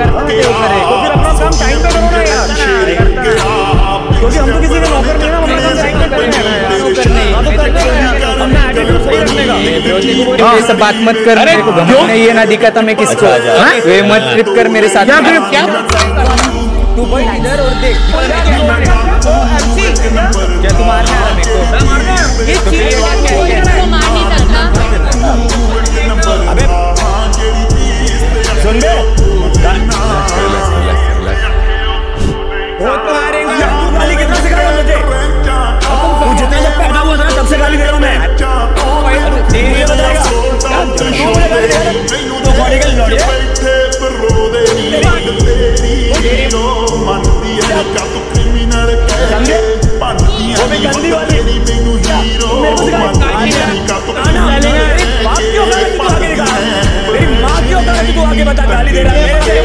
करता है तो फिर अपना काम टाइम पे करो ना यार, क्योंकि हम तो किसी का नौकर नहीं है ना, हम अपना काम टाइम पे करेंगे ना यार, नौकर नहीं अपना एटीट्यूड सही रखने का। ये सब बात मत कर, मेरे को घमंड नहीं है ना दिखाता मैं किसको, वे मत ट्रिप कर मेरे साथ। क्या तू भाई इधर और देख, क्या तू मारने आ रहा मेरे को? मैं मारने आया हूं, ये चीज को मार नहीं सकता। अबे सुन बे, वो तो मारेंगे। तू गाली कितना सिखाया मुझे? तू जितने जब पैदा हुआ था ना तब से गाली दे रहा हूं मैं। ये बताएगा तू मुझे गाली दे रहा है, तो बॉडी का लौड़े समझे? वो भी गंदी वाली मेरे को सिखाया। मेरी माँ क्यों कहा तू आगे बता, गाली दे रहा है।